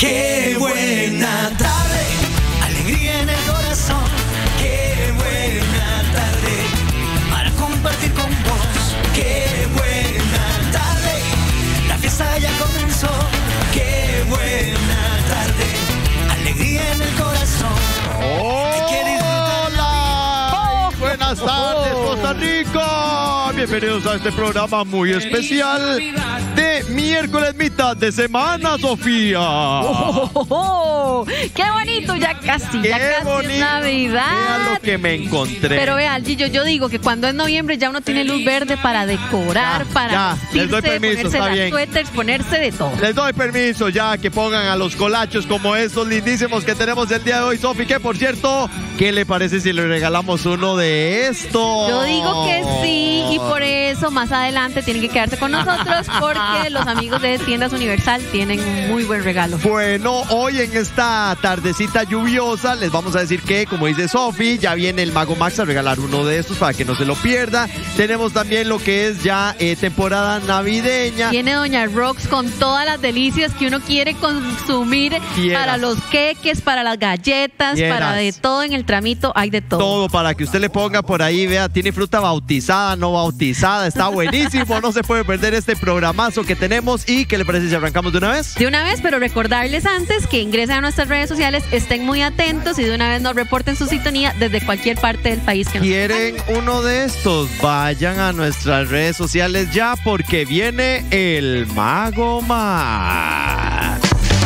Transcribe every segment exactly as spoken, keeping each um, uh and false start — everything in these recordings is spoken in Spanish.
Qué buena tarde, alegría en el corazón. Qué buena tarde para compartir con vos. Qué buena tarde, la fiesta ya comenzó. Qué buena tarde, alegría en el corazón. ¡Hola! Buenas tardes, Costa Rica. Bienvenidos a este programa muy especial de miércoles mitad de semana, Sofía. Oh, oh, oh. ¡Qué bonito! Ya casi, Qué ya casi bonito. es Navidad. Vea lo que me encontré. Pero vea, Gillo, yo digo que cuando es noviembre ya uno tiene luz verde para decorar, Ya, para ya, les doy vestirse, permiso, ponerse está las bien. suéteres, ponerse de todo. Les doy permiso ya que pongan a los colachos como estos lindísimos que tenemos el día de hoy, Sofi, que por cierto, ¿qué le parece si le regalamos uno de estos? Yo digo que sí, y por eso más adelante tienen que quedarse con nosotros porque los amigos de Tiendas Universal tienen un muy buen regalo. Bueno, hoy en esta tardecita lluviosa les vamos a decir que, como dice Sofi, ya viene el Mago Max a regalar uno de estos para que no se lo pierda. Tenemos también lo que es ya eh, temporada navideña. Tiene Doña Rox con todas las delicias que uno quiere consumir. Quieras. Para los queques, para las galletas, Quieras. para de todo en el tramito, hay de todo. Todo para que usted le ponga por ahí, vea, tiene fruta bautizada, no bautizada, está buenísimo, no se puede perder este programazo que tenemos. ¿Y qué le parece si arrancamos de una vez? De una vez, pero recordarles antes que ingresen a nuestras redes sociales, estén muy atentos y de una vez nos reporten su sintonía desde cualquier parte del país que nos ¿Quieren uno de estos? Vayan a nuestras redes sociales ya porque viene el Mago Max.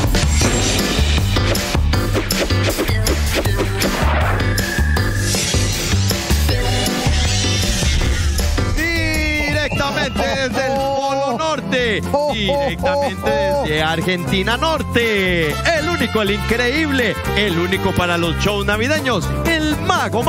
Directamente desde el Polo Norte, directamente desde Argentina Norte, el único, el increíble, el único para los shows navideños, el Mago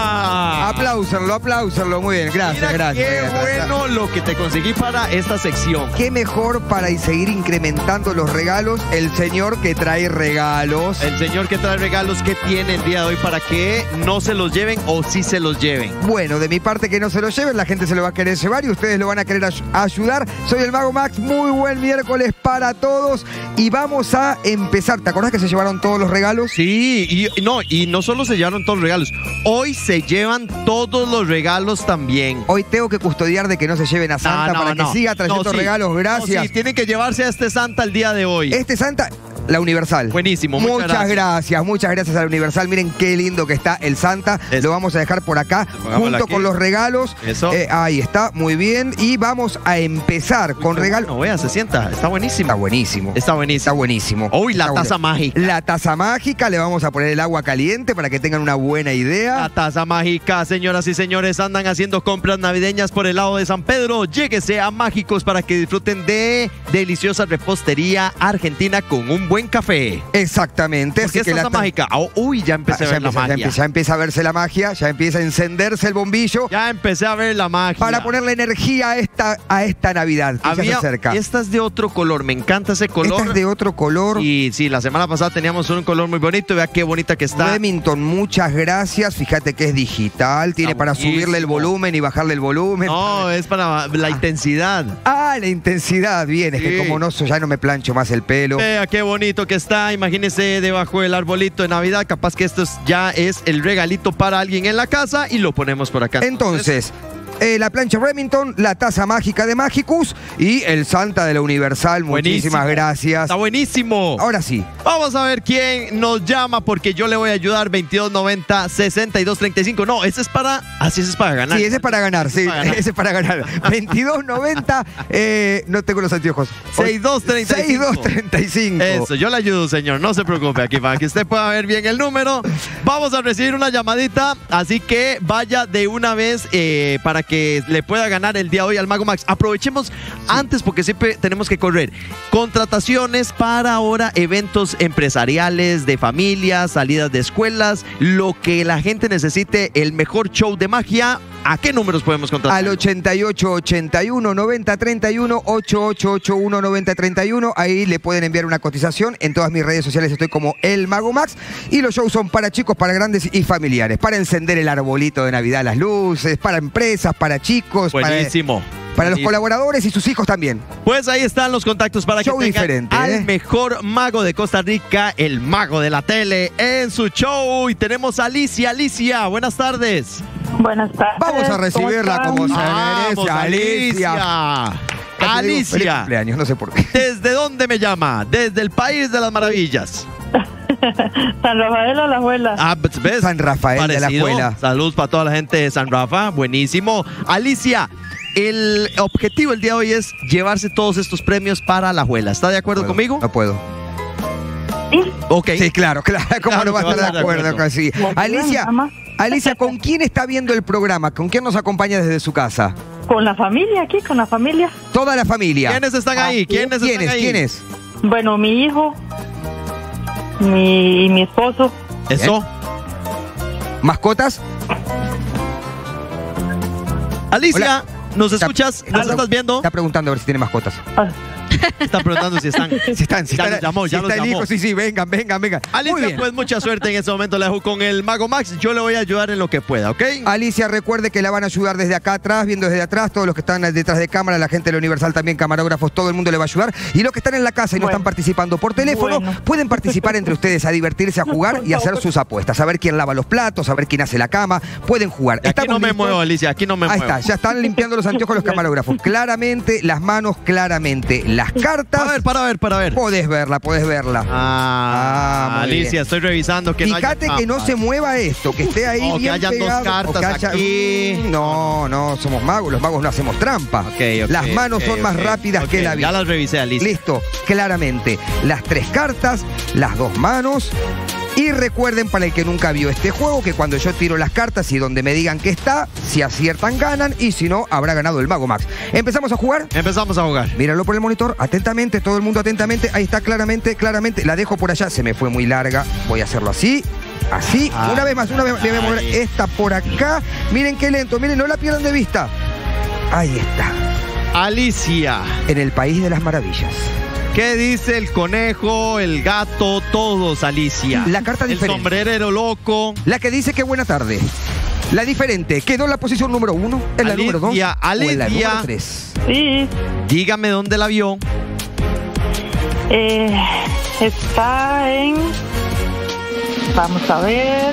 Max. Apláusenlo, apláusenlo, muy bien, gracias, Mira gracias. qué gracias. bueno lo que te conseguí para esta sección. Qué mejor para seguir incrementando los regalos, el señor que trae regalos. El señor que trae regalos que tiene el día de hoy para que no se los lleven o sí se los lleven. Bueno, de mi parte que no se lo lleven, la gente se lo va a querer llevar y ustedes lo van a querer ay- ayudar. Soy el Mago Max, muy buen miércoles para todos y vamos a empezar. ¿Te acordás que se llevaron todos los regalos? Sí, y no, y no solo se llevaron todos los regalos, hoy se llevan todos los regalos también. Hoy tengo que custodiar de que no se lleven a Santa No, no, para no. que siga trayendo No, sí. regalos, gracias. No, sí, tienen que llevarse a este Santa el día de hoy. Este Santa, la Universal. Buenísimo, muchas Muchas gracias. gracias, muchas gracias a la Universal. Miren qué lindo que está el Santa. Es- Lo vamos a dejar por acá Pongámoslo junto aquí. con los regalos. Eso. Eh, ahí está, muy bien. Y vamos a empezar con regalos. No, vea, se sienta, está buenísimo. Está buenísimo. Está buenísimo. Está buenísimo. Uy, la Está taza bueno. mágica. La taza mágica, le vamos a poner el agua caliente para que tengan una buena idea. La taza mágica, señoras y señores, andan haciendo compras navideñas por el lado de San Pedro. Lléguese a Mágicos para que disfruten de deliciosa repostería argentina con un buen café. Exactamente. ¿Por qué así es que taza la ta- mágica? Oh, uy, ya Ah, empecé a ya, ver la empieza, ya, magia. empieza, ya empieza a verse la magia, ya empieza a encenderse el bombillo Ya empecé a ver la magia. para ponerle energía a esta, a esta Navidad que ya se Había, acerca. esta es de otro color, me encanta ese color. Esta es de otro color. Y sí, la semana pasada teníamos un color muy bonito. Vea qué bonita que está. Remington, muchas gracias. Fíjate que es digital, tiene Está para buenísimo. subirle el volumen y bajarle el volumen. No, es para la intensidad. Ah, la intensidad, bien, es Sí. que como no, ya no me plancho más el pelo. Vea qué bonito que está. Imagínese debajo del arbolito de Navidad. Capaz que esto es- ya es el regalito para alguien en la casa y lo ponemos por acá. Entonces, eh, la plancha Remington, la taza mágica de Magicus y el Santa de la Universal. Muchísimas Buenísimo. gracias. Está buenísimo. Ahora sí. Vamos a ver quién nos llama porque yo le voy a ayudar. Veintidós noventa, sesenta y dos treinta y cinco. No, ese es para. Así ese es para ganar. Sí, ese es para ganar, sí, para ganar. ese es para ganar. veintidós noventa, eh, no tengo los anteojos. sesenta y dos treinta y cinco. sesenta y dos treinta y cinco. Eso, yo le ayudo, señor. No se preocupe aquí para que usted pueda ver bien el número. Vamos a recibir una llamadita, así que vaya de una vez eh, para que le pueda ganar el día de hoy al Mago Max. Aprovechemos antes porque siempre tenemos que correr. Contrataciones para ahora eventos empresariales, de familias, salidas de escuelas, lo que la gente necesite, el mejor show de magia. ¿a qué números podemos contratar? Al ochenta y ocho ochenta y uno noventa treinta y uno, ocho ocho ocho uno noventa treinta y uno. Ahí le pueden enviar una cotización. En todas mis redes sociales estoy como El Mago Max. Y los shows son para chicos, para grandes y familiares. Para encender el arbolito de Navidad, las luces, para empresas, para chicos. Buenísimo. Para, para los colaboradores y sus hijos también. Pues ahí están los contactos para Show que tengan diferente, al ¿eh? mejor mago de Costa Rica, el mago de la tele, en su show. Y tenemos a Alicia. Alicia, buenas tardes. Buenas tardes. Vamos a recibirla ¿Cómo como se están? merece, Vamos, Alicia. Alicia. Feliz Alicia, cumpleaños, no sé por qué. ¿desde dónde me llama? Desde el país de las maravillas. San Rafael a la abuela. Ah, ¿ves? San Rafael de la Parecido. Abuela. Saludos para toda la gente de San Rafa. Buenísimo. Alicia, el objetivo el día de hoy es llevarse todos estos premios para la abuela. ¿Está de acuerdo No puedo, conmigo? No puedo. Sí. Ok. Sí, claro, claro. ¿Cómo Claro no va a que estar vas de acuerdo con sí? Alicia, Mamá. Alicia, ¿con quién está viendo el programa? ¿Con quién nos acompaña desde su casa? Con la familia aquí, con la familia. Toda la familia. ¿Quiénes están ahí? ¿Quiénes ¿Quiénes? están ahí? ¿Quiénes? Bueno, mi hijo, mi, mi esposo. Eso. ¿Mascotas? Alicia, Hola. ¿nos Está- escuchas? ¿Nos está- estás viendo? Está preguntando a ver si tiene mascotas. Ah, Está preguntando si están. Si están, si Ya está, los llamó, si ya está los el llamó. hijo, sí, sí, vengan, vengan, vengan. Muy Alicia, bien. pues mucha suerte en este momento. La dejo con el Mago Max. Yo le voy a ayudar en lo que pueda, ¿ok? Alicia, recuerde que la van a ayudar desde acá atrás, viendo desde atrás, todos los que están detrás de cámara, la gente de la Universal también, camarógrafos, todo el mundo le va a ayudar. Y los que están en la casa y no Bueno. están participando por teléfono, Bueno. pueden participar entre ustedes a divertirse, a jugar y a hacer sus apuestas, a ver quién lava los platos, a ver quién hace la cama. Pueden jugar. Aquí ¿Estamos no me listos? muevo, Alicia. Aquí no me Ahí muevo. está, ya están limpiando los anteojos los camarógrafos. Claramente, las manos, claramente. Las cartas, Para ver, para ver, para ver. podés verla, podés verla. Ah, Ah, muy Alicia, bien. estoy revisando que Fíjate no haya que no trampas. se mueva esto, que esté ahí O que bien hayan dos pegado, cartas o que haya- aquí. No, no, somos magos, los magos no hacemos trampa. Ok, ok, las manos ok, son más ok, rápidas ok. que la Ya vida. las revisé, Alicia. Listo, claramente. Las tres cartas, las dos manos. Y recuerden, para el que nunca vio este juego, que cuando yo tiro las cartas y donde me digan que está, si aciertan ganan y si no, habrá ganado el Mago Max. ¿Empezamos a jugar? Empezamos a jugar. Míralo por el monitor, atentamente, todo el mundo atentamente. Ahí está claramente, claramente. La dejo por allá, se me fue muy larga. Voy a hacerlo así, así. Ay, una vez más, una vez más. Le voy a mover ay. esta por acá. Miren qué lento, miren, no la pierdan de vista. Ahí está, Alicia, en el País de las Maravillas. ¿qué dice el conejo, el gato, todos, Alicia? La carta el diferente. sombrerero loco. La que dice que buena tarde. La diferente, ¿quedó en la posición número uno? ¿En la Alicia, número dos? ¿O en la Alicia. número tres? sí, Dígame dónde la vio. eh, está en... Vamos a ver.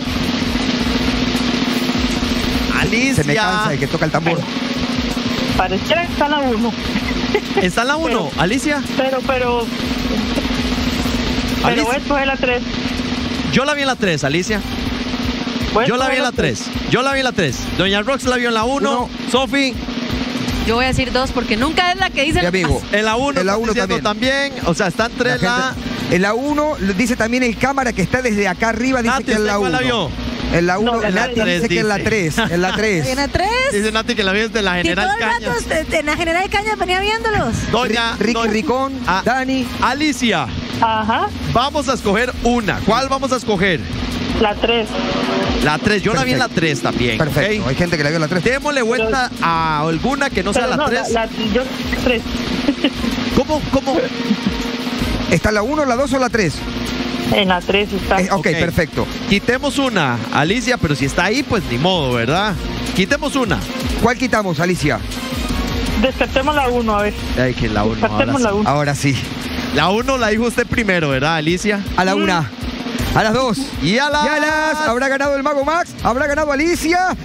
Alicia. Se me cansa el que toca el tambor. Pareciera que está en la uno. ¿Está en la uno, Alicia? Pero, pero... Pero Alicia. voy a escoger la tres. Yo la vi en la tres, Alicia. Voy a Yo la vi en la escoger tres. Yo la vi en la tres. Doña Rox la vio en la uno. Uno. Sofi, Yo voy a decir dos porque nunca es la que dice Mi amigo. en la uno. En la uno también. también. O sea, están La tres la... gente- en la uno dice también el cámara que está desde acá arriba, dice Nati, que es ¿usted la cuál la uno. vio? En la uno, No, la Nati tres dice que en la dice. tres. En la tres. ¿En la tres? Dice Nati que la vio desde la Y todo General el rato Cañas. usted- en la General Cañas venía viéndolos. Doña... Ricky doña- Ricón, Ah. Dani. Alicia, Ajá, vamos a escoger una. ¿Cuál vamos a escoger? la tres. La tres. Yo la vi en la Perfecto. tres también. Perfecto. ¿ok? Hay gente que la vio en la tres. Démosle vuelta a alguna que no sea Pero la no, tres. la, la- yo tres. ¿Cómo? ¿Cómo? ¿Está la uno, la dos o la tres? En la tres está. Eh, ok, Ok. perfecto. Quitemos una, Alicia, pero si está ahí, pues ni modo, ¿verdad? Quitemos una. ¿Cuál quitamos, Alicia? Descartemos la uno, a ver. Ay, que la uno. Descartemos Ahora la sí. uno. Ahora sí. La uno la dijo usted primero, ¿verdad, Alicia? A la una. A las dos. Y a la... Y a las. Habrá ganado el Mago Max. Habrá ganado Alicia.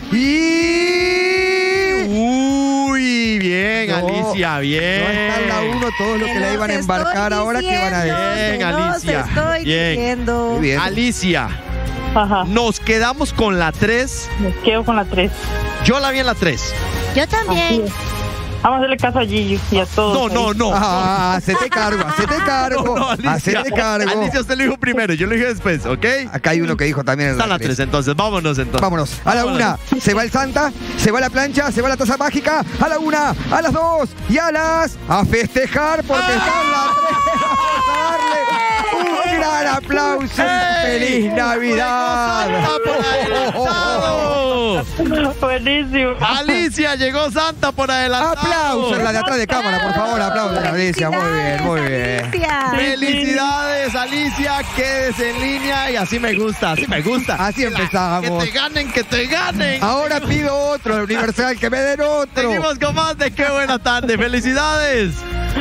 Y. Uy, bien, No, Alicia, bien. No está en la uno todos los que la iban a embarcar ahora que van a ver. Bien, Alicia. Estoy Bien. diciendo. Muy bien. Alicia, Ajá, nos quedamos con la tres. me quedo con la tres. Yo la vi en la tres. Yo Así también. es. Vamos a hacerle caso a Gigi y a todos. No, no, ahí. no. Ah, hacete cargo, hacete cargo. No, no, Alicia. Hacete cargo. Alicia, usted lo dijo primero, yo lo dije después, ¿ok? Acá hay uno que dijo también en Está en la tres, entonces, vámonos entonces. Vámonos. A la una se va el Santa, se va la plancha, se va la taza mágica. A la una, a las dos y a las. A festejar porque está en la tres. Vamos a darle un gran aplauso! ¡Feliz Navidad! Santa por adelantado. Buenísimo. Alicia, llegó Santa por adelantado. ¡Aplausos! La de atrás de cámara, por favor, aplausos, Alicia. Muy bien, muy bien. Alicia. Felicidades, Alicia. Quédese en línea y así me gusta, así me gusta. Así empezamos. Que te ganen, que te ganen. Ahora pido otro, Universal, que me den otro. Seguimos con más de Qué Buena Tarde. ¡Felicidades!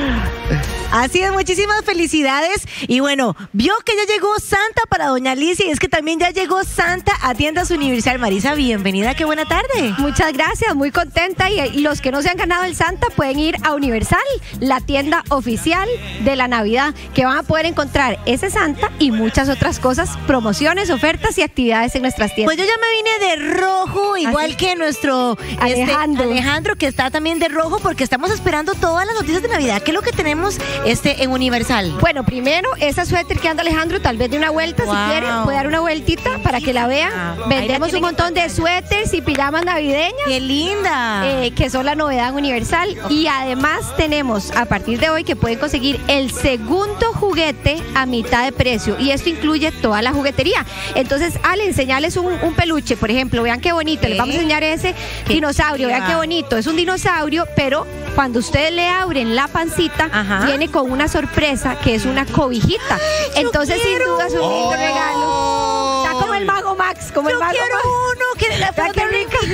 Así es, muchísimas felicidades. Y bueno, vio que ya llegó Santa para doña Alicia y es que también ya llegó Santa a Tiendas Universal. Marisa, bienvenida, qué buena tarde. Muchas gracias, muy contenta. Y, y los que no se han ganado el Santa pueden ir a Universal, la tienda oficial de la Navidad, que van a poder encontrar ese Santa y muchas otras cosas, promociones, ofertas y actividades en nuestras tiendas. Pues yo ya me vine de rojo, igual Así. que nuestro Alejandro. este, Alejandro, que está también de rojo, porque estamos esperando todas las noticias de Navidad. ¿Qué es lo que tenemos este, en Universal? Bueno, primero, esa suéter que anda Alejandro, tal vez de una vuelta, Wow. si quiere, puede dar una vueltita para que la vean. Wow. Ahí Vendemos la un tienen montón en de pantalla. suéteres y pijamas navideñas. ¡Qué linda! Eh, que son la novedad en Universal. Y además tenemos a partir de hoy que pueden conseguir el segundo juguete a mitad de precio. Y esto incluye toda la juguetería. Entonces, al enseñarles un, un peluche, por ejemplo, vean qué bonito, les vamos a enseñar ese Qué dinosaurio, vean chiva. qué bonito. Es un dinosaurio, pero cuando ustedes le abren la pancita, Ajá. viene con una sorpresa que es una cobijita. Entonces, sin quiero duda, es un lindo uno. regalo. Está como el Mago Max, como el Yo Mago quiero Max. uno que la Vea qué foto de rica. mi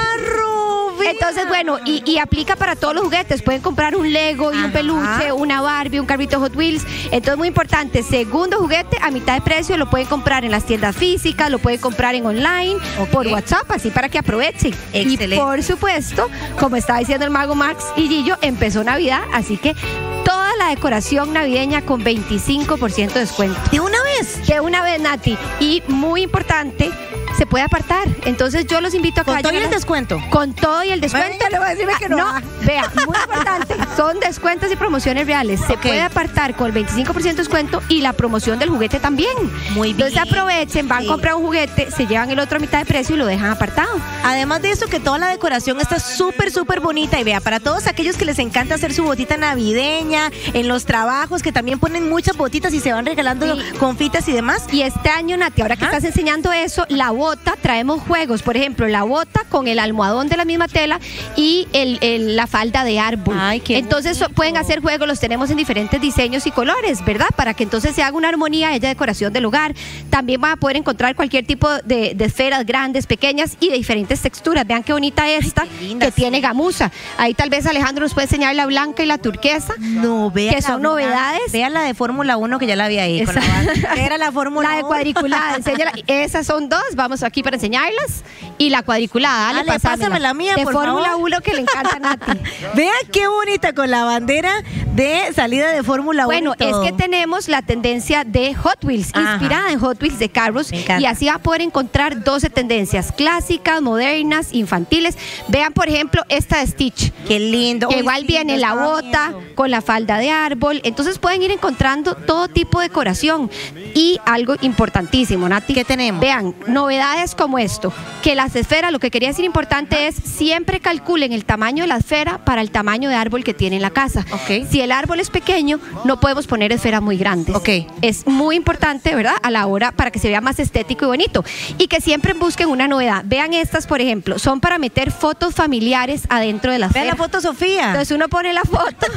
carro. vea. Entonces, bueno, y, y aplica para todos los juguetes. Pueden comprar un Lego y Ajá. un peluche, una Barbie, un carrito Hot Wheels. Entonces, muy importante, segundo juguete a mitad de precio. Lo pueden comprar en las tiendas físicas, lo pueden comprar en online, Ok. por WhatsApp, así para que aprovechen. Excelente. Y por supuesto, como estaba diciendo el Mago Max y Gillo, empezó Navidad, así que toda la decoración navideña con veinticinco por ciento de descuento. ¿De una vez? De una vez, Nati. Y muy importante, se puede apartar. Entonces yo los invito a que ¿Con todo y vayan el a- descuento? Con todo y el descuento. Venga, le voy a decirme que no. No, vea, muy importante. Son descuentos y promociones reales. Se Ok. puede apartar con el veinticinco por ciento de descuento y la promoción del juguete también. Muy bien. Entonces aprovechen, van Sí. a comprar un juguete, se llevan el otro a mitad de precio y lo dejan apartado. Además de eso, que toda la decoración está súper, súper bonita. Y vea, para todos aquellos que les encanta hacer su botita navideña, en los trabajos, que también ponen muchas botitas y se van regalando Sí. confitas y demás. Y este año, Nati, ahora que Ajá. estás enseñando eso, la bota, traemos juegos. Por ejemplo, la bota con el almohadón de la misma tela y el, el- la falda de árbol. Ay, qué entonces so- bonito. pueden hacer juegos, los tenemos en diferentes diseños y colores, ¿verdad? Para que entonces se haga una armonía, haya decoración del hogar. También van a poder encontrar cualquier tipo de, de esferas grandes, pequeñas y de diferentes texturas. Vean qué bonita esta, qué linda, que tiene sí. gamuza. Ahí tal vez Alejandro nos puede enseñar la blanca y la turquesa. No, vea. Que la son blanca. novedades. Vea la de Fórmula uno que ya la vi ahí. Con la Esa- banda. ¿Qué era la Fórmula La de uno? cuadriculada, enséñala. Esas son dos, vamos aquí para enseñarlas. Y la cuadriculada, dale, Dale, pásamela. pásame la mía, de por Fórmula favor. uno que le encanta a Nati. Vean qué bonita con la bandera de salida de Fórmula uno. Bueno, y es todo. que tenemos la tendencia de Hot Wheels, Ajá. inspirada en Hot Wheels de carros. Me encanta. Y así va a poder encontrar doce tendencias, clásicas, modernas, infantiles. Vean, por ejemplo, esta de Stitch. Qué lindo. Que Uy, igual sí, viene yo la estaba bota viendo. con la falda de árbol. Entonces pueden ir encontrando todo tipo de decoración. Y algo importantísimo, Nati. ¿Qué tenemos? Vean, novedades como esto. Que las esferas, lo que quería decir importante es siempre calculen el tamaño de la esfera para el tamaño de árbol que tiene en la casa. Ok. Si el árbol es pequeño, no podemos poner esferas muy grandes. Ok. Es muy importante, ¿verdad? A la hora para que se vea más estético y bonito. Y que siempre busquen una novedad. Vean estas, por ejemplo, son para meter fotos familiares adentro de la Vean esfera. la foto, Sofía. Entonces uno pone la foto,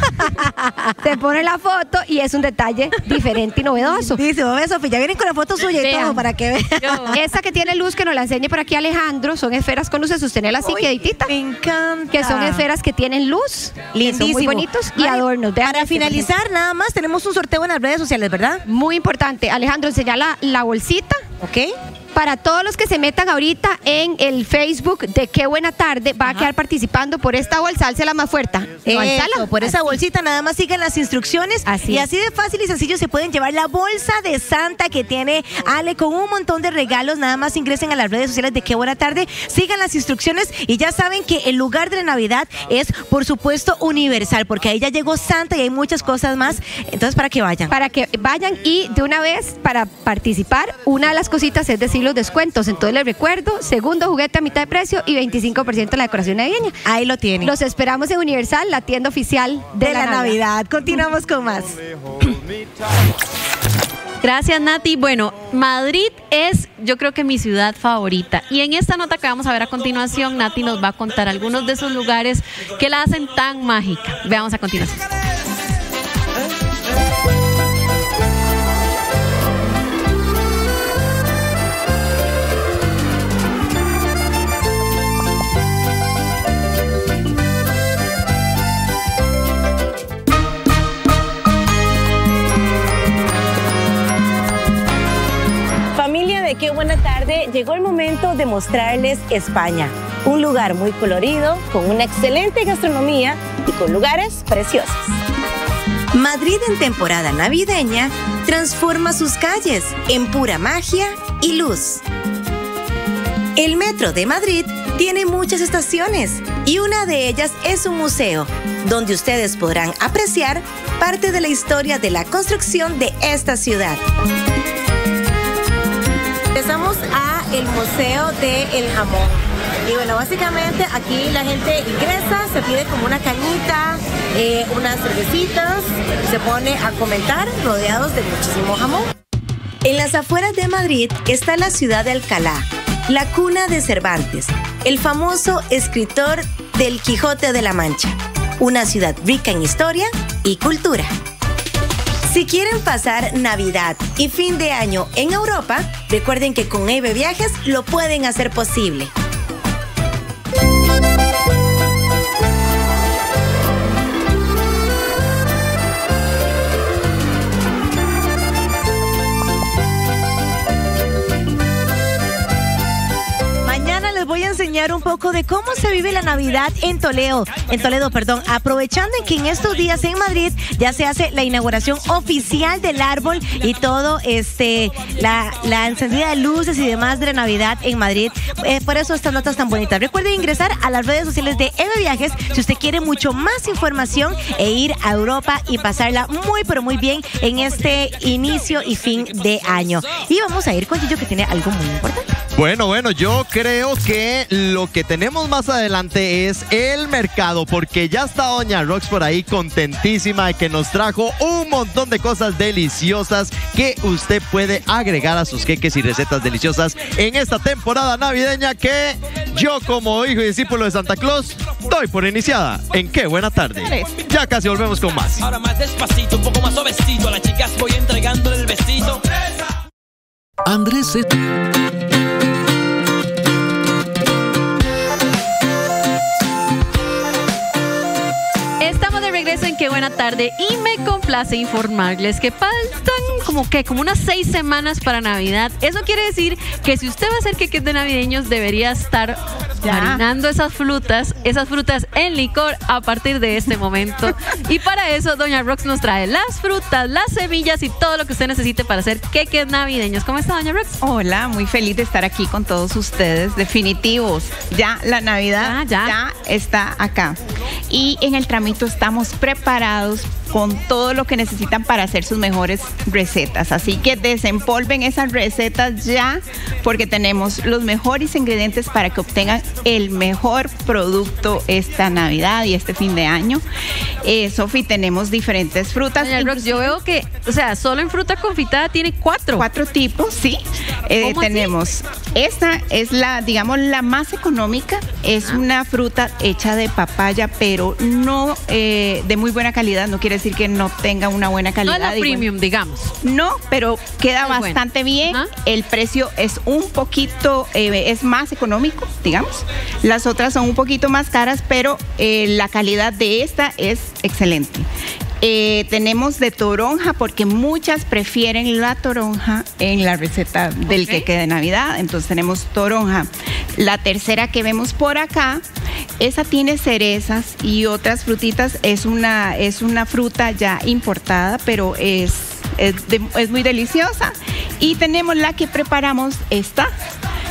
se pone la foto y es un detalle diferente y novedoso. Dice, ve, Sofía, ya vienen con la foto suya y Vean. todo para que vean. Esa que tiene luz, que nos la enseñe por aquí Alejandro, son esferas con luces, sostenerla así, Uy, queditita. Me encanta. Que son esferas que tienen luz, que Lindísimo. son muy bonitos y Mari, adornos. Vean Para este, por ejemplo. finalizar, nada más, tenemos un sorteo en las redes sociales, ¿verdad? Muy importante, Alejandro, enseña la, la bolsita. ¿Ok? Para todos los que se metan ahorita en el Facebook de Qué Buena Tarde, va a quedar participando por esta bolsa. Álcela más fuerte. No, Eso, álzala. por esa Así. bolsita nada más sigan las instrucciones Así y es. así de fácil y sencillo se pueden llevar la bolsa de Santa que tiene Ale con un montón de regalos. Nada más ingresen a las redes sociales de Qué Buena Tarde, sigan las instrucciones y ya saben que el lugar de la Navidad es por supuesto Universal, porque ahí ya llegó Santa y hay muchas cosas más, entonces para que vayan. Para que vayan y de una vez para participar, una de las cositas es decir los descuentos. Entonces les recuerdo, segundo juguete a mitad de precio y veinticinco por ciento de la decoración navideña. Ahí lo tienen. Los esperamos en Universal, la tienda oficial de, de la, Navidad. Continuamos con más. Gracias, Nati. Bueno, Madrid es, yo creo que mi ciudad favorita. Y en esta nota que vamos a ver a continuación, Nati nos va a contar algunos de esos lugares que la hacen tan mágica. Veamos a continuación. Qué buena tarde, llegó el momento de mostrarles España, un lugar muy colorido, con una excelente gastronomía y con lugares preciosos. Madrid en temporada navideña transforma sus calles en pura magia y luz. El metro de Madrid tiene muchas estaciones y una de ellas es un museo, donde ustedes podrán apreciar parte de la historia de la construcción de esta ciudad. Empezamos a el Museo del Jamón. Y bueno, básicamente aquí la gente ingresa, se pide como una cañita, eh, unas cervecitas, se pone a comentar rodeados de muchísimo jamón. En las afueras de Madrid está la ciudad de Alcalá, la cuna de Cervantes, el famoso escritor del Quijote de la Mancha. Una ciudad rica en historia y cultura. Si quieren pasar Navidad y fin de año en Europa, recuerden que con EVE Viajes lo pueden hacer posible. Voy a enseñar un poco de cómo se vive la Navidad en Toledo, en Toledo, perdón, aprovechando que en estos días en Madrid ya se hace la inauguración oficial del árbol y todo este la, la encendida de luces y demás de la Navidad en Madrid. Eh, por eso estas notas tan bonitas. Recuerden ingresar a las redes sociales de EVE Viajes si usted quiere mucho más información e ir a Europa y pasarla muy pero muy bien en este inicio y fin de año. Y vamos a ir con Gillo, que tiene algo muy importante. Bueno, bueno, yo creo que lo que tenemos más adelante es el mercado, porque ya está Doña Rox por ahí contentísima de que nos trajo un montón de cosas deliciosas que usted puede agregar a sus queques y recetas deliciosas en esta temporada navideña que yo, como hijo y discípulo de Santa Claus, doy por iniciada. ¿En qué buena tarde? Ya casi volvemos con más. Ahora más despacito, un poco más suavecito, a las chicas voy entregándole el vestido. Andrés Z. Estamos de regreso en Qué Buena Tarde y me complace informarles que faltan como que como unas seis semanas para Navidad. Eso quiere decir que si usted va a hacer queques de navideños debería estar ya marinando esas frutas, esas frutas en licor a partir de este momento. Y para eso Doña Rox nos trae las frutas, las semillas y todo lo que usted necesite para hacer queques navideños. ¿Cómo está, Doña Rox? Hola, muy feliz de estar aquí con todos ustedes. Definitivos, ya la Navidad ya, ya. ya está acá. Y en el Tramito estamos preparados con todo lo que necesitan para hacer sus mejores recetas. Así que desempolven esas recetas ya, porque tenemos los mejores ingredientes para que obtengan el mejor producto esta Navidad y este fin de año. Eh, Sofi, tenemos diferentes frutas. Doña Rox, yo veo que, o sea, solo en fruta confitada tiene cuatro. Cuatro tipos, sí. Eh, tenemos, así? Esta es la, digamos, la más económica. Es ah. una fruta hecha de papaya, pero no eh, de muy buena calidad. No quiere decir que no tenga una buena calidad. No es la premium, bueno, digamos. No, pero queda es bastante bueno. bien. ¿Ah? El precio es un poquito, eh, es más económico, digamos. Las otras son un poquito más caras, pero eh, la calidad de esta es excelente. Eh, tenemos de toronja, porque muchas prefieren la toronja en la receta del okay. queque de Navidad. Entonces tenemos toronja. La tercera que vemos por acá, esa tiene cerezas y otras frutitas. Es una, es una fruta ya importada, pero es, es, de, es muy deliciosa. Y tenemos la que preparamos, esta,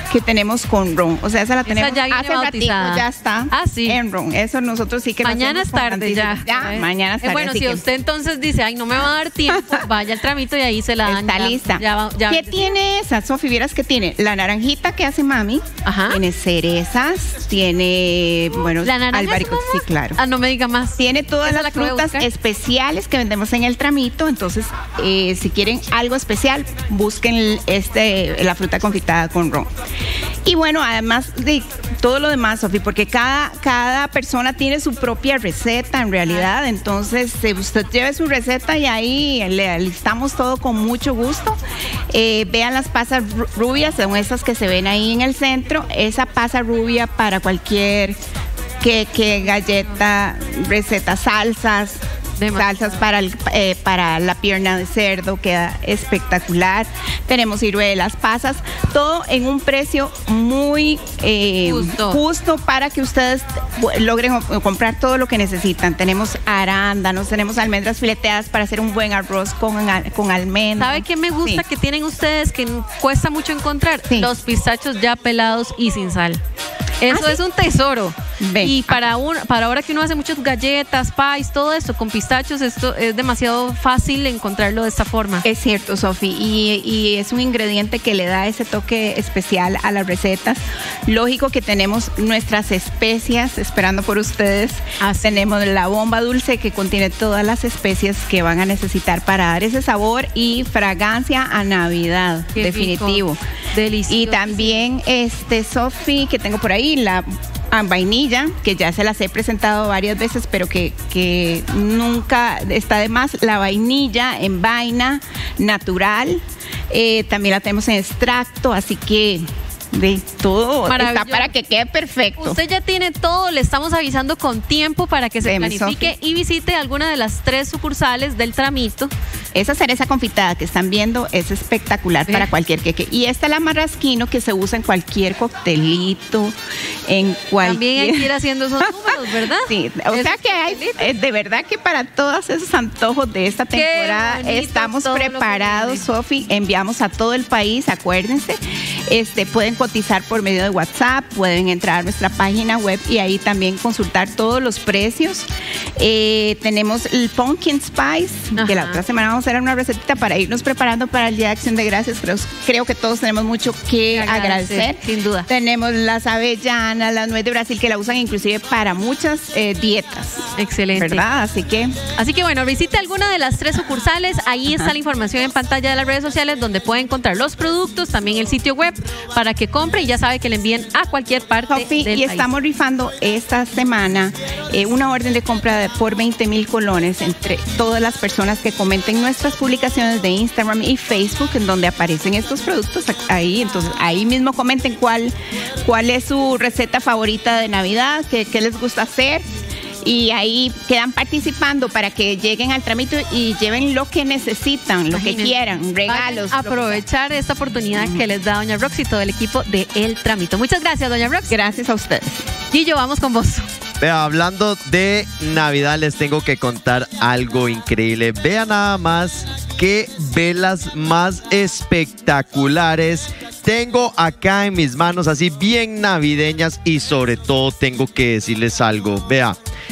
que tenemos con ron. O sea, esa la tenemos ya viene hace ratito, bautizada. ya está Ah, sí. en ron. Eso nosotros sí que lo Mañana hacemos es con tarde ya. anticipo. Ya, Eh, mañana es eh, tarde. bueno, así si que usted entonces dice, ay, no me va a dar tiempo, vaya al tramito y ahí se la dan. está ya- lista. ya va- ya- ¿Qué tiene esa, Sofi? Vieras que tiene la naranjita que hace mami, Ajá. tiene cerezas, tiene, bueno, ¿La naranja albaricoque, es sí, mamá? claro. Ah, no me diga más. Tiene todas Esa las la que voy a frutas buscar. especiales que vendemos en el tramito, entonces eh, si quieren algo especial, busquen el- este, la fruta confitada con ron. Y bueno, además de todo lo demás, Sofi, porque cada, cada persona tiene su propia receta en realidad, entonces eh, usted lleve su receta y ahí le listamos todo con mucho gusto. Eh, vean las pasas ru- rubias, son esas que se ven ahí en el centro, esa pasa rubia para cualquier queque, galleta, receta, salsas, Demasiado. salsas para, el, eh, para la pierna de cerdo, queda espectacular. Tenemos ciruelas, pasas, todo en un precio muy eh, Justo. justo para que ustedes bu- logren o- comprar todo lo que necesitan. Tenemos arándanos, tenemos almendras fileteadas para hacer un buen arroz con, al- con almendras. ¿Sabe qué me gusta Sí. que tienen ustedes que n- cuesta mucho encontrar? Sí. Los pistachos ya pelados y sin sal. Eso ¿Ah, sí? es un tesoro. Ve, y para acá. un, para ahora que uno hace muchas galletas, pies, todo esto con pistachos, esto es demasiado fácil encontrarlo de esta forma. Es cierto, Sofi, y, y es un ingrediente que le da ese toque especial a las recetas. Lógico que tenemos nuestras especias esperando por ustedes. Así. Tenemos la bomba dulce que contiene todas las especias que van a necesitar para dar ese sabor y fragancia a Navidad, Qué definitivo. rico. Delicioso. Y también, este, Sofi, que tengo por ahí, la ah, vainilla, que ya se las he presentado varias veces, pero que, que nunca está de más. La vainilla en vaina natural. Eh, también la tenemos en extracto, así que de todo está Maravilloso. para que quede perfecto. Usted ya tiene todo, le estamos avisando con tiempo para que se Deme, planifique Sofi. y visite alguna de las tres sucursales del tramito. Esa cereza confitada que están viendo es espectacular Ve. para cualquier queque. Y esta la marrasquino que se usa en cualquier coctelito, en cualquier... También hay que ir haciendo esos números, ¿verdad? Sí, o Esos sea que hay, coctelitos. eh, de verdad que para todos esos antojos de esta Qué temporada bonito estamos todo lo que preparados, viene. Sofi. Enviamos a todo el país, acuérdense. Este, pueden cotizar por medio de WhatsApp, pueden entrar a nuestra página web y ahí también consultar todos los precios. Eh, tenemos el Pumpkin Spice, que la Ajá. otra semana vamos a hacer una recetita para irnos preparando para el Día de Acción de Gracias. Creo, creo que todos tenemos mucho que Agradecer, agradecer. sin duda. Tenemos las avellanas, la nuez de Brasil, que la usan inclusive para muchas eh, dietas. Excelente. ¿Verdad? Así que Así que bueno, visite alguna de las tres sucursales. Ahí está la información en pantalla de las redes sociales donde puede encontrar los productos, también el sitio web para que compre y ya sabe que le envíen a cualquier parte Sofi, del y país. estamos rifando esta semana eh, una orden de compra de, por veinte mil colones entre todas las personas que comenten nuestras publicaciones de Instagram y Facebook en donde aparecen estos productos ahí. Entonces ahí mismo comenten cuál, cuál es su receta favorita de Navidad, qué, qué les gusta hacer. Y ahí quedan participando para que lleguen al tramito y lleven lo que necesitan, lo que Imagínense. quieran, regalos. Vayan a lo que sea. aprovechar esta oportunidad que les da Doña Rox y todo el equipo de El Tramito. Muchas gracias, Doña Rox. Gracias a ustedes. Gillo, vamos con vos. Vea, hablando de Navidad, les tengo que contar algo increíble. Vea nada más qué velas más espectaculares tengo acá en mis manos, así bien navideñas, y sobre todo tengo que decirles algo. Vea,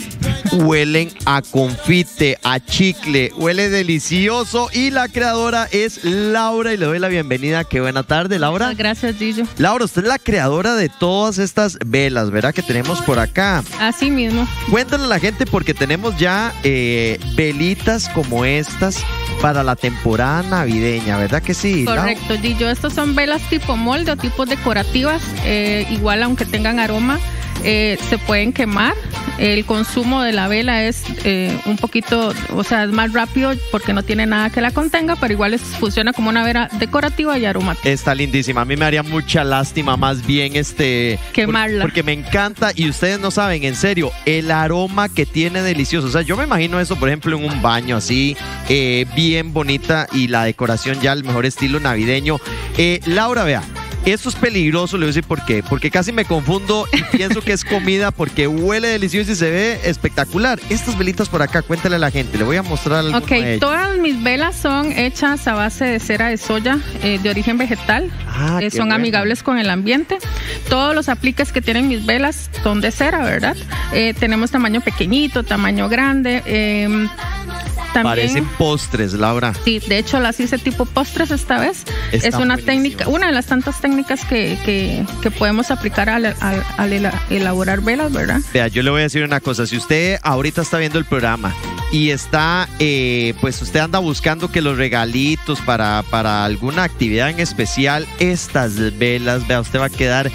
huelen a confite, a chicle, huele delicioso, y la creadora es Laura y le doy la bienvenida. Qué buena tarde, Laura. Gracias, Gillo. Laura, usted es la creadora de todas estas velas, ¿verdad? Que tenemos por acá. Así mismo. Cuéntale a la gente porque tenemos ya eh, velitas como estas para la temporada navideña, ¿verdad que sí? Lau? Correcto, Gillo. Estos son velas tipo molde o tipos decorativas. Eh, igual, aunque tengan aroma, eh, se pueden quemar. El consumo de la vela es eh, un poquito, o sea, es más rápido porque no tiene nada que la contenga, pero igual es, funciona como una vela decorativa y aromática. Está lindísima. A mí me haría mucha lástima más bien este Quemarla. Porque me encanta y ustedes no saben, en serio, el aroma que tiene delicioso. O sea, yo me imagino eso, por ejemplo, en un baño así, eh, bien bonita, y la decoración ya al mejor estilo navideño. Eh, Laura, vea, Esto es peligroso, le voy a decir por qué. Porque casi me confundo y pienso que es comida porque huele delicioso y se ve espectacular. Estas velitas por acá, cuéntale a la gente. Le voy a mostrar alguna Ok, de ellas. todas mis velas son hechas a base de cera de soya eh, de origen vegetal. Ah, Eh, qué son bueno. amigables con el ambiente. Todos los apliques que tienen mis velas son de cera, ¿verdad? Eh, tenemos tamaño pequeñito, tamaño grande. eh, también, Parecen postres, Laura. Sí, de hecho las hice tipo postres esta vez. Están es una buenísimas. técnica, una de las tantas técnicas que, que, que podemos aplicar al, al- al ela- elaborar velas, ¿verdad? Vea, yo le voy a decir una cosa. Si usted ahorita está viendo el programa y está, eh, pues usted anda buscando que los regalitos para, para alguna actividad en especial, estas velas, vea, usted va a quedar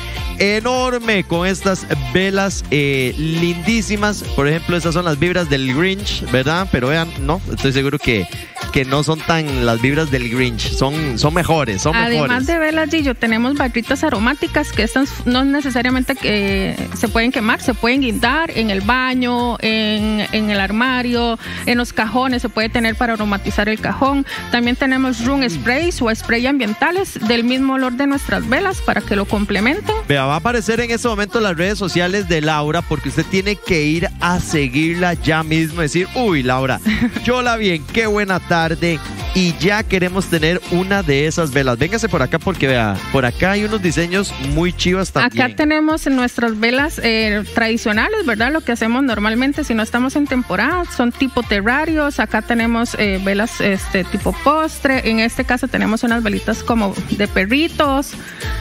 enorme con estas velas eh, lindísimas. Por ejemplo, estas son las vibras del Grinch, ¿verdad? Pero vean, no, estoy seguro que, que no son tan las vibras del Grinch. Son, son mejores, son Además mejores. de velas, Gillo, tenemos barritas aromáticas que estas no necesariamente que se pueden quemar, se pueden guindar en el baño, en, en el armario, en los cajones, se puede tener para aromatizar el cajón. También tenemos room sprays o spray ambientales del mismo olor de nuestras velas para que lo complementen. Vea, va a aparecer en este momento las redes sociales de Laura porque usted tiene que ir a seguirla ya mismo. Decir, uy, Laura, yo la vi en Qué Buena Tarde y ya queremos tener una de esas velas. Véngase por acá porque vea, por acá hay unos diseños muy chivas también. Acá tenemos nuestras velas eh, tradicionales, ¿verdad? Lo que hacemos normalmente si no estamos en temporada son tipo terrarios. Acá tenemos eh, velas este tipo postre. En este caso tenemos unas velitas como de perritos.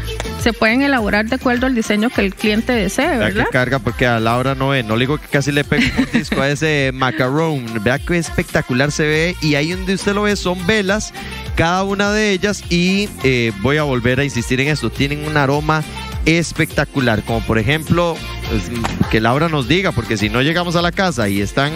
Se pueden elaborar de acuerdo al diseño que el cliente desee, Vea ¿verdad? que carga porque a Laura no ve. No le digo que casi le pego un disco a ese macarón. Vea que espectacular se ve. Y ahí donde usted lo ve son velas, cada una de ellas. Y eh, voy a volver a insistir en esto. Tienen un aroma espectacular. Como por ejemplo, pues, que Laura nos diga, porque si no llegamos a la casa y están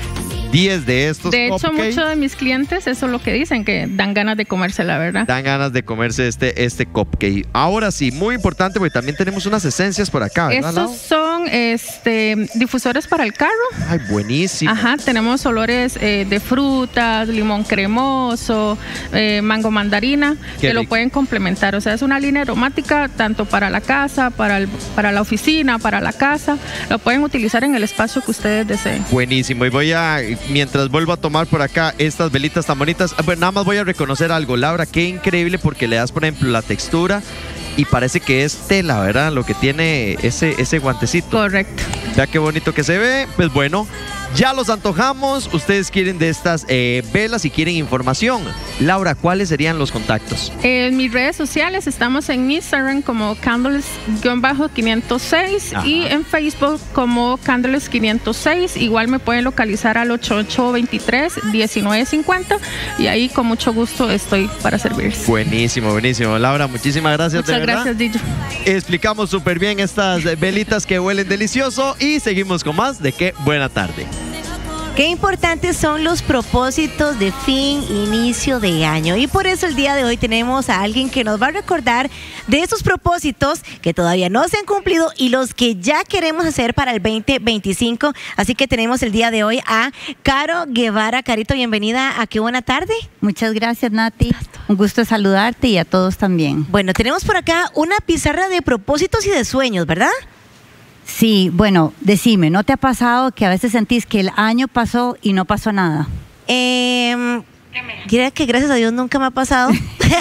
diez de estos De hecho, cupcakes, muchos de mis clientes eso es lo que dicen, que dan ganas de comerse, la verdad. dan ganas de comerse este, este cupcake. Ahora sí, muy importante, porque también tenemos unas esencias por acá, ¿verdad, Lau? Estos son este, difusores para el carro. Ay, buenísimo. Ajá, tenemos olores eh, de frutas, limón cremoso, eh, mango mandarina, Qué que lo rico. pueden complementar. O sea, es una línea aromática tanto para la casa, para, el, para la oficina, para la casa. Lo pueden utilizar en el espacio que ustedes deseen. Buenísimo. Y voy a, mientras vuelvo a tomar por acá estas velitas tan bonitas, bueno, nada más voy a reconocer algo, Laura, qué increíble porque le das, por ejemplo, la textura y parece que es tela, ¿verdad? Lo que tiene ese, ese guantecito. Correcto. Vea qué bonito que se ve. Pues bueno, ya los antojamos. Ustedes quieren de estas eh, velas y quieren información. Laura, ¿cuáles serían los contactos? En mis redes sociales estamos en Instagram como Candles quinientos seis Ajá. y en Facebook como Candles quinientos seis. Igual me pueden localizar al ocho ocho dos tres, uno nueve cinco cero y ahí con mucho gusto estoy para servirles. Buenísimo, buenísimo. Laura, muchísimas gracias. Muchas de verdad. gracias, Dillo. Explicamos súper bien estas velitas que huelen delicioso y seguimos con más de Qué Buena Tarde. Qué importantes son los propósitos de fin, inicio de año. Y por eso el día de hoy tenemos a alguien que nos va a recordar de esos propósitos que todavía no se han cumplido y los que ya queremos hacer para el veinte veinticinco. Así que tenemos el día de hoy a Caro Guevara. Carito, bienvenida a Qué Buena Tarde. Muchas gracias, Nati. Un gusto saludarte y a todos también. Bueno, tenemos por acá una pizarra de propósitos y de sueños, ¿verdad? Sí, bueno, decime, ¿no te ha pasado que a veces sentís que el año pasó y no pasó nada? Eh, Mira que gracias a Dios nunca me ha pasado.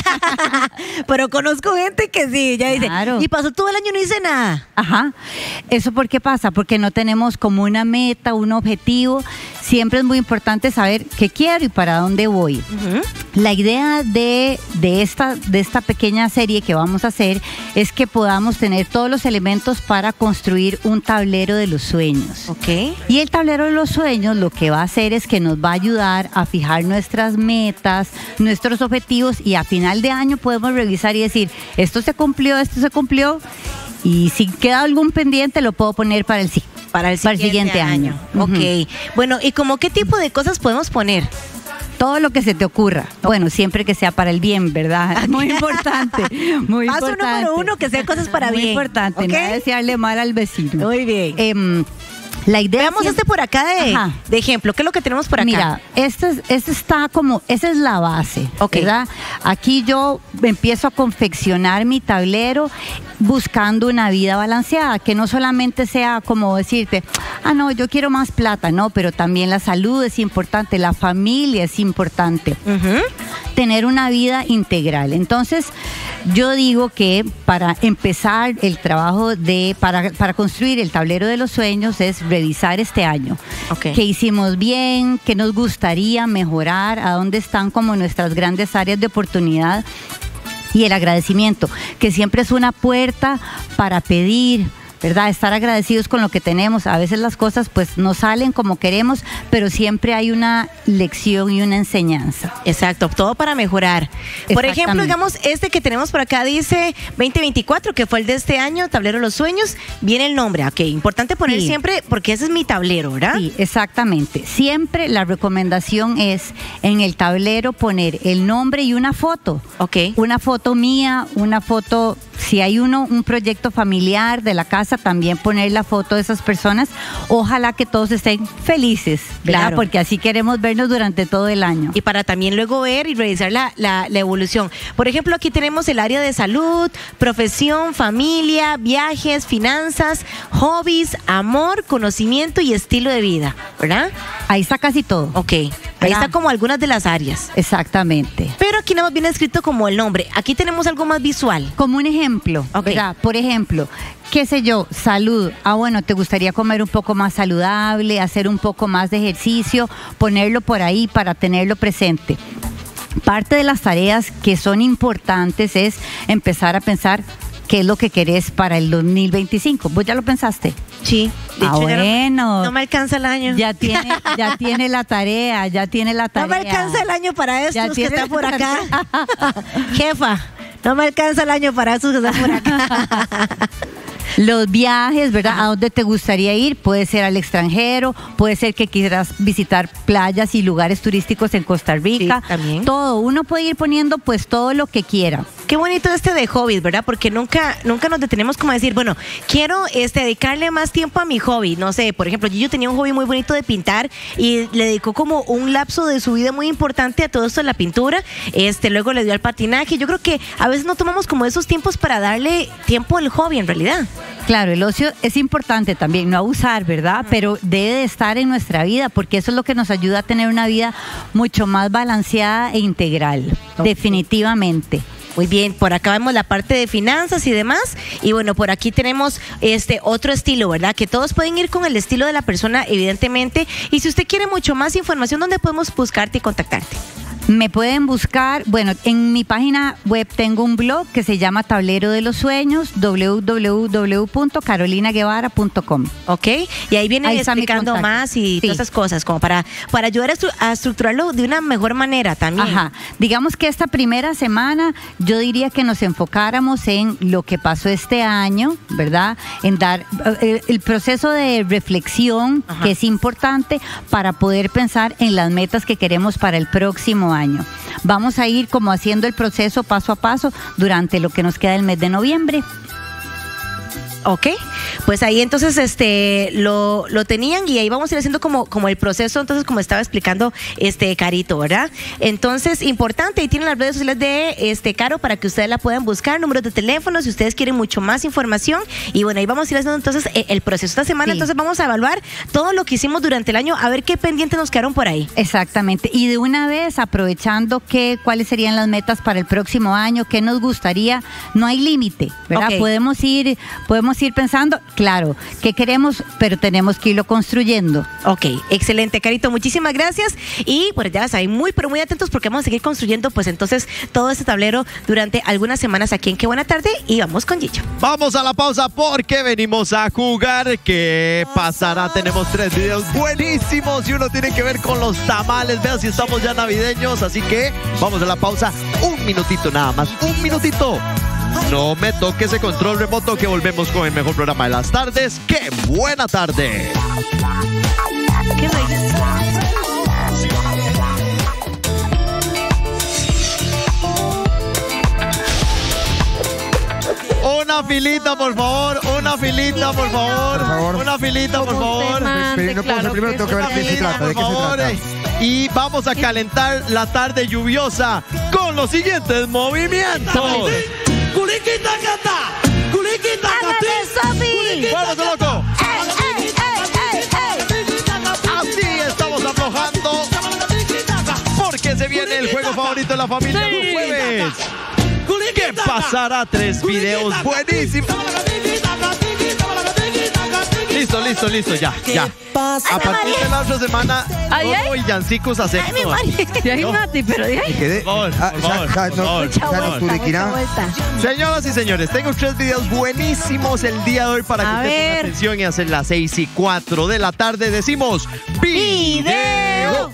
Pero conozco gente que sí, ya dice, Claro. y pasó todo el año y no hice nada. Ajá. ¿Eso por qué pasa? Porque no tenemos como una meta, un objetivo. Siempre es muy importante saber qué quiero y para dónde voy. Ujú. La idea de, de, esta, de esta pequeña serie que vamos a hacer es que podamos tener todos los elementos para construir un tablero de los sueños. Ok. Y el tablero de los sueños lo que va a hacer es que nos va a ayudar a fijar nuestras metas, nuestros objetivos, y a final de año podemos revisar y decir, esto se cumplió, esto se cumplió, y si queda algún pendiente lo puedo poner para el, si- Para el para siguiente, el siguiente año. Ok. Ujú. Bueno, ¿y como qué tipo de cosas podemos poner? Todo lo que se te ocurra. Bueno, siempre que sea para el bien, ¿verdad? Muy importante. Muy Paso importante. número uno, que sean cosas para Muy bien. importante, ¿Ok? no desearle mal al vecino. Muy bien. Em, la idea Veamos siempre- este por acá de, Ajá. de ejemplo. ¿Qué es lo que tenemos por acá? Mira, este, es- este está como, esa es la base, Ok. ¿verdad? Aquí yo empiezo a confeccionar mi tablero buscando una vida balanceada, que no solamente sea como decirte, ah, no, yo quiero más plata, no, pero también la salud es importante, la familia es importante. Uh-huh. Tener una vida integral. Entonces, yo digo que para empezar el trabajo de, para, para construir el tablero de los sueños es revisar este año. Okay. ¿Qué hicimos bien? ¿Qué nos gustaría mejorar? ¿A dónde están como nuestras grandes áreas de oportunidad? Y el agradecimiento, que siempre es una puerta para pedir, ¿verdad? Estar agradecidos con lo que tenemos. A veces las cosas pues no salen como queremos, pero siempre hay una lección y una enseñanza. Exacto, todo para mejorar. Por ejemplo, digamos, este que tenemos por acá dice veinte veinticuatro, que fue el de este año, Tablero de los Sueños, viene el nombre. Ok, importante poner sí. siempre, porque ese es mi tablero, ¿verdad? Sí, exactamente. Siempre la recomendación es en el tablero poner el nombre y una foto. Ok. Una foto mía, una foto, si hay uno, un proyecto familiar de la casa, también poner la foto de esas personas. Ojalá que todos estén felices, ¿verdad? Claro. Porque así queremos vernos durante todo el año. Y para también luego ver y revisar la, la, la evolución. Por ejemplo, aquí tenemos el área de salud, profesión, familia, viajes, finanzas, hobbies, amor, conocimiento y estilo de vida, ¿verdad? Ahí está casi todo. Ok, ahí ¿verdad? Está como algunas de las áreas. Exactamente. Pero aquí nada más viene escrito como el nombre. Aquí tenemos algo más visual. Como un ejemplo, okay. ¿verdad? Por ejemplo, qué sé yo, salud. Ah, bueno, te gustaría comer un poco más saludable, hacer un poco más de ejercicio, ponerlo por ahí para tenerlo presente. Parte de las tareas que son importantes es empezar a pensar qué es lo que querés para el dos mil veinticinco. ¿Vos ya lo pensaste? Sí. De ah, hecho, bueno. No, no me alcanza el año. Ya tiene, ya tiene la tarea, ya tiene la tarea. No me alcanza el año para estos que están por acá. Jefa, no me alcanza el año para estos que están por acá. Los viajes, ¿verdad? Ajá. ¿A dónde te gustaría ir? Puede ser al extranjero, puede ser que quieras visitar playas y lugares turísticos en Costa Rica. Sí, también. Todo, uno puede ir poniendo pues todo lo que quiera. Qué bonito este de hobbies, ¿verdad? Porque nunca, nunca nos detenemos como a decir, bueno, quiero este, dedicarle más tiempo a mi hobby. No sé, por ejemplo, yo tenía un hobby muy bonito de pintar y le dedicó como un lapso de su vida muy importante a todo esto de la pintura. Este, luego le dio al patinaje. Yo creo que a veces no tomamos como esos tiempos para darle tiempo al hobby en realidad. Claro, el ocio es importante también, no abusar, ¿verdad? Uh-huh. Pero debe de estar en nuestra vida porque eso es lo que nos ayuda a tener una vida mucho más balanceada e integral, okay. Definitivamente. Muy bien, por acá vemos la parte de finanzas y demás. Y bueno, por aquí tenemos este otro estilo, ¿verdad? Que todos pueden ir con el estilo de la persona, evidentemente. Y si usted quiere mucho más información, ¿dónde podemos buscarte y contactarte? Me pueden buscar, bueno, en mi página web tengo un blog que se llama Tablero de los Sueños, doble u doble u doble u punto carolina guevara punto com. Ok, y ahí viene ahí explicando más y sí. Todas esas cosas, como para, para ayudar a, estru a estructurarlo de una mejor manera también. Ajá, digamos que esta primera semana yo diría que nos enfocáramos en lo que pasó este año, ¿verdad? En dar el, el proceso de reflexión, ajá, que es importante para poder pensar en las metas que queremos para el próximo año. año. Vamos a ir como haciendo el proceso paso a paso durante lo que nos queda del mes de noviembre. Ok, pues ahí entonces este lo, lo tenían y ahí vamos a ir haciendo como, como el proceso, entonces como estaba explicando este Carito, ¿verdad? Entonces, importante, ahí tienen las redes sociales de este Caro para que ustedes la puedan buscar, números de teléfono, si ustedes quieren mucho más información. Y bueno, ahí vamos a ir haciendo entonces el, el proceso esta semana, sí. Entonces vamos a evaluar todo lo que hicimos durante el año, a ver qué pendientes nos quedaron por ahí. Exactamente, y de una vez aprovechando que, cuáles serían las metas para el próximo año, qué nos gustaría, no hay límite, ¿verdad? Okay. Podemos ir, podemos ir pensando, claro, qué queremos, pero tenemos que irlo construyendo. Ok, excelente, Carito, muchísimas gracias. Y pues ya saben, muy pero muy atentos porque vamos a seguir construyendo pues entonces todo este tablero durante algunas semanas aquí en Qué Buena Tarde y vamos con Gillo. Vamos a la pausa porque venimos a jugar. ¿Qué pasará? Tenemos tres videos buenísimos y uno tiene que ver con los tamales. Vean si estamos ya navideños, así que vamos a la pausa. Un minutito nada más, un minutito. No me toque ese control remoto que volvemos con el mejor programa de las tardes. ¡Qué buena tarde! ¿Qué me dices? Una filita, por favor. Una filita, por favor. Por favor. Una filita, por favor. Pero no puedo ser primero, tengo que ver de qué se trata. ¿De qué se trata? Y vamos a calentar la tarde lluviosa con los siguientes movimientos. ¡Hágale, Sofi! ¡Vuélvese loco! Así estamos aflojando. Porque se viene el juego favorito de la familia Sí. los jueves. ¿Qué pasará? Tres videos buenísimos. Listo, listo, listo, ya, ya. A partir de la otra semana, Ay, ay. todo villancicos ¡Ay, mi acepto. María! Sí, hay un Nati, pero de Me ahí. quedé. Por favor, Ah, por ya- favor, ya por no- favor. ya no Vuelta, tuve vuelta, que nada. vuelta. Señoras y señores, tengo tres videos buenísimos el día de hoy para que A usted ponga ver. atención y hacer las seis y cuatro de la tarde. Decimos video,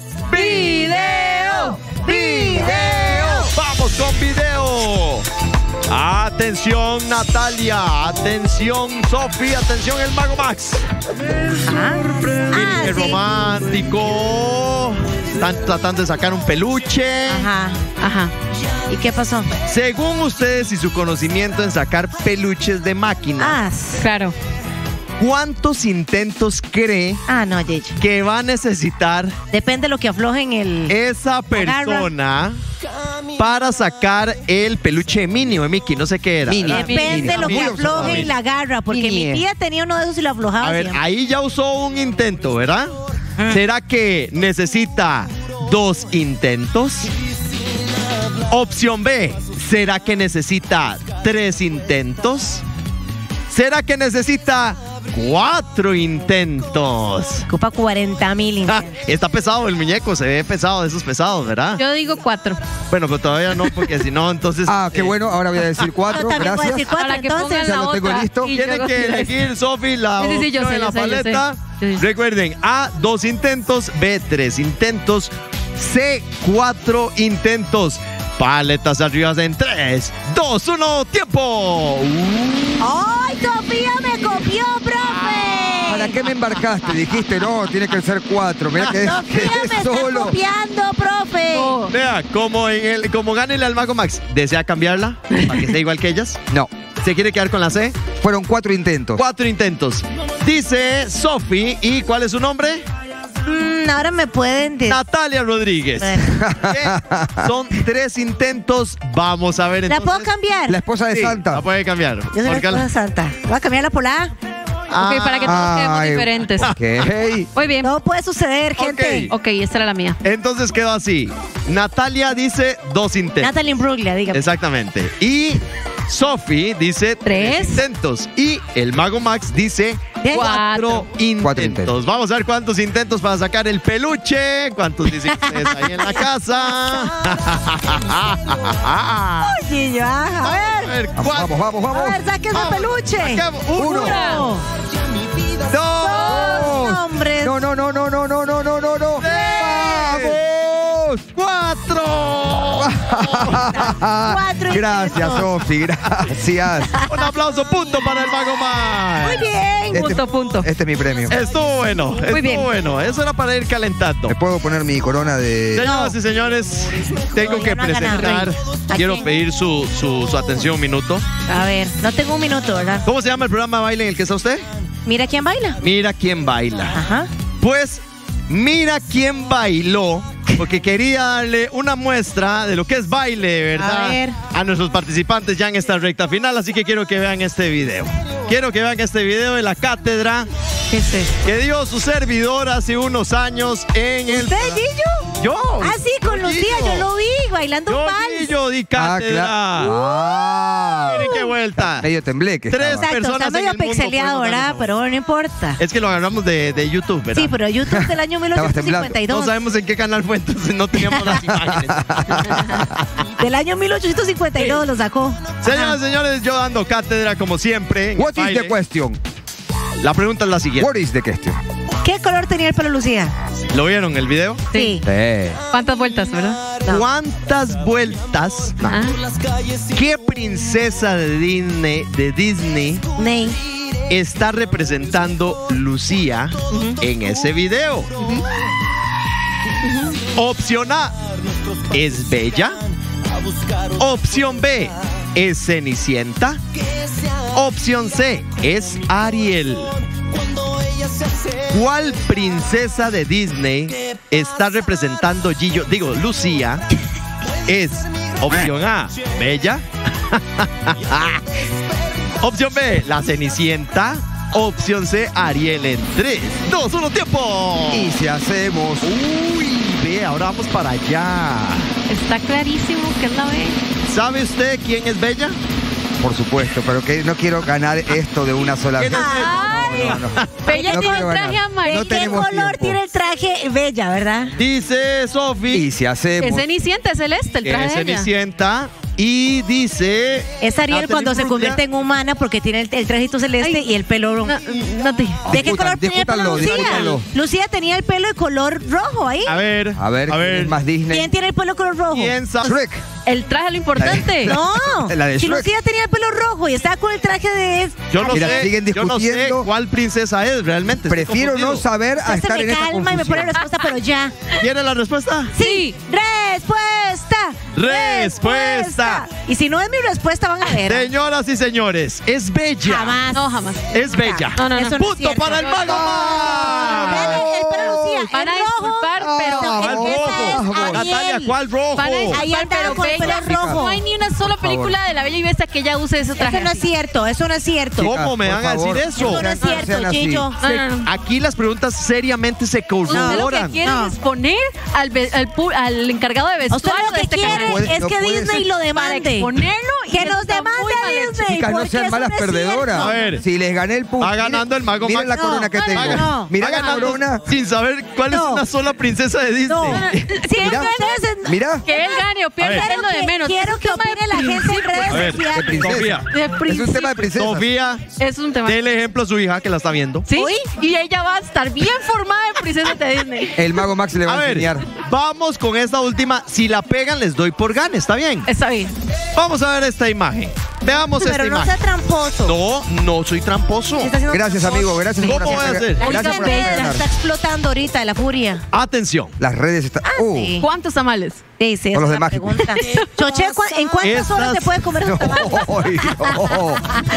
video, video. Vamos con video. Atención Natalia, atención Sofi, atención el Mago Max. Ah, Qué sí. romántico. Están tratando de sacar un peluche. Ajá, ajá. ¿Y qué pasó? Según ustedes y su conocimiento en sacar peluches de máquina, Ah, Claro. ¿cuántos intentos cree ah no, Yeyo. que va a necesitar Depende de lo que aflojen el... esa persona para sacar el peluche de Minnie o de Mickey? No sé qué era. Minnie. ¿verdad? Depende de lo que Minnie. afloje y la agarra, porque Minnie. mi tía tenía uno de esos y lo aflojaba A ver, siempre. ahí ya usó un intento, ¿verdad? ¿Será que necesita dos intentos? Opción B, ¿será que necesita tres intentos? ¿Será que necesita cuatro intentos? Ocupa cuarenta mil. Ah, está pesado el muñeco, se ve pesado de esos pesados, ¿verdad? Yo digo cuatro. Bueno, pero todavía no, porque si no, entonces... Ah, qué eh, bueno. Ahora voy a decir cuatro. Yo también voy a Gracias. decir cuatro, Para que entonces. pongan Ya la lo tengo otra. listo. Y yo Tiene hago que tres. elegir, Sofi, la Sí, sí, sí, yo opción sé, en la yo sé, yo sé. paleta. Sí, sí. Recuerden, A, dos intentos, B, tres intentos, C, cuatro intentos. Paletas arriba en tres, dos, uno, tiempo. ¡Ay, Sofía me copió, profe! ¿Para qué me embarcaste? Dijiste, no, tiene que ser cuatro. Mira que Sofía me quedé está solo. copiando, profe. No. Vea, como en el, como gánele al Mago Max, ¿desea cambiarla? Para que sea igual que ellas. No, ¿Se quiere quedar con la C? fueron cuatro intentos. Cuatro intentos. Dice Sofi, ¿y cuál es su nombre? Mm, ahora me pueden decir. Natalia Rodríguez. ¿Qué? Son tres intentos. Vamos a ver ¿La entonces. puedo cambiar? La esposa de Sí, Santa. la puede cambiar. Yo soy la Márcala. esposa santa. Voy a cambiarla por la A. Ok, para que todos quedemos Ay, diferentes. ok. Muy bien. No puede suceder, gente. Ok. Ok, esta era la mía. Entonces quedó así. Natalia dice dos intentos. Natalie Imbruglia, dígame. Exactamente. Y Sofi dice tres. Tres. intentos. Y el Mago Max dice Bien. cuatro, intentos. Cuatro intentos. Vamos a ver cuántos intentos para sacar el peluche. ¿Cuántos dicen ustedes ahí en la casa? Oye, yo, ajá, a ver. A ver, Vamos, cuatro, vamos, vamos, A vamos. ver, saque ese Vamos, peluche. saquemos. Uno, Uno. dos, Dos hombres. No, no, no, no, no, no, no, no, no, no. ¡Vamos! cuatro. Cuatro Gracias, intentos. Sofi, gracias. Un aplauso, punto para el Mago Max. Muy bien. Este- Punto, punto. Este es mi premio. Estuvo bueno, estuvo bien. bueno. Eso era para ir calentando. ¿Me puedo poner mi corona de...? Señoras y señores, tengo No, que ya no ha ganado. presentar. ¿A Quiero quién? pedir su, su, su atención un minuto. A ver, no tengo un minuto, ¿verdad? ¿Cómo se llama el programa de baile en el que está usted? Mira quién baila. Mira quién baila. Ajá. Pues, mira quién bailó. Porque quería darle una muestra de lo que es baile, ¿verdad? A ver. A nuestros participantes ya en esta recta final. Así que quiero que vean este video. Quiero que vean este video de la cátedra ¿Qué es eso? que dio su servidor hace unos años en el. ¿Usted, Gillo? Yo. Ah, sí, con yo, Lucía, Gillo. yo lo vi bailando un Yo, vals. Gillo, di Ah, cátedra. claro. Ah. Miren qué vuelta. Medio tembleque. Tres estaba. Exacto, personas está en medio el mundo pixeleado, podemos dar ¿verdad? esa Pero bueno, no importa. Es que lo agarramos de, de YouTube, ¿verdad? Sí, pero YouTube del año mil Estabas ochocientos cincuenta y No dos. sabemos en qué canal fue, entonces no teníamos las imágenes. Del año mil ochocientos cincuenta y dos lo sacó. Señoras y señores, yo dando cátedra como siempre. en What el is the baile. question? La pregunta es la siguiente. What is the question? ¿Qué color tenía el pelo Lucía? ¿Lo vieron el video? Sí. Sí. ¿Cuántas vueltas, verdad? No. ¿Cuántas vueltas Ah. qué princesa de Disney, de Disney Ney. está representando Lucía en ese video? Opción A, ¿es Bella? Opción B, ¿es Cenicienta? Opción C, ¿es Ariel? ¿Cuál princesa de Disney está representando Gillo, digo, Lucía? ¿Es Opción A, Bella. Opción B, La Cenicienta. Opción C, Ariel en tres, dos, uno, tiempo. Y si hacemos... Uy, ve, ahora vamos para allá. Está clarísimo que es la B. ¿Sabe usted quién es Bella? Por supuesto, pero que no quiero ganar esto de una sola vez. Ay, No, no, no. Bella No tiene quiero un traje ganar. amarillo. No ¿qué tenemos color tiempo. tiene el traje? Bella, ¿verdad? Dice Sofi. Y si hacemos... Es Cenicienta, es celeste el que traje es de ella. Cenicienta. Y dice... Es Ariel Natalie cuando se Bruglia. convierte en humana porque tiene el, el trajito celeste Ay. y el pelo rojo. No, no te... ¿De qué Discutan, color tenía el pelo discútanlo, Lucía? discútanlo. Lucía tenía el pelo de color rojo ahí. A ver, A ver, a ¿quién ver. es más Disney? ¿Quién tiene el pelo de color rojo? ¿Quién sabe? Shrek. El traje es lo importante. No, La de si Shrek. Lucía tenía el pelo rojo y estaba con el traje de... Yo no Mira, sé, siguen yo no sé discutiendo. cuál princesa es realmente. estoy Prefiero no confundido. saber a Ya se estar me en esta calma y me pone confusión. respuesta, pero ya. ¿Quiere la respuesta? Sí, respuesta. Respuesta. Y si no es mi respuesta, van a ver. Señoras y señores, es Bella. Jamás. No, jamás. Es Bella. No, no, no. Eso no es Punto cierto. para el mago. Vean el- el pelo de Lucía, Van a el rojo. disculpar, pero... No, ¿Cuál esa rojo? es Ariel. Natalia, ¿cuál rojo? Van a Ahí disculpar, andaron pero con el Bella, pelo rojo. no hay ni una sola película de La Bella y Bestia que ella use ese traje. Eso no es así. cierto, eso no es cierto. ¿Cómo me por van a decir favor. eso? Eso no es Sean- cierto, sean así. Gillo. No, no, no. Aquí las preguntas seriamente se Usted lo que corroboran. quiere No. es poner al, ve- al, pu- al encargado de Usted vestuario lo de que este quiere canal. puede- es no que puede Disney ser. lo Para demande. exponerlo y Que eso nos está demande muy mal a hecho. Disney. Chicas, no porque sean eso malas no es perdedoras. cierto. A ver. Si les gané el punto. Va ganando el mago Miren Max. la corona que No, tengo. no, no. Mira Va la ganando corona. sin saber cuál No. es una sola princesa de Disney. No. Si Mira. ustedes... Mira. Que él gane o pierda A ver. es lo de menos. Quiero Es que un tema de opine la gente en principio. A ver, redes De sociales. princesa. Sofía. De Es un principio. tema de princesa. Sofía, Es un tema. dele ejemplo a su hija que la está viendo. ¿Sí? Y ella va a estar bien formada en princesa de Disney. El mago Max le va A a, ver, enseñar. vamos con esta última. Si la pegan, les doy por gane. ¿Está bien? Está bien. Vamos a ver esta imagen. Veamos Pero esta no sea imagen. tramposo. No, no soy tramposo. Está haciendo Gracias, tramposo. amigo. Gracias por ¿Cómo voy a hacerme- hacer? Gracias por Oigan, hacerme ve, ganar. está explotando ahorita de la furia. Atención. Las redes están. Uh, sí. ¿Cuántos tamales? Sí, sí, Con los esa de es la Mágico. pregunta. Choche, ¿cu- ¿en cuántas Estas- horas se puede comer esos tamales? Ay, no,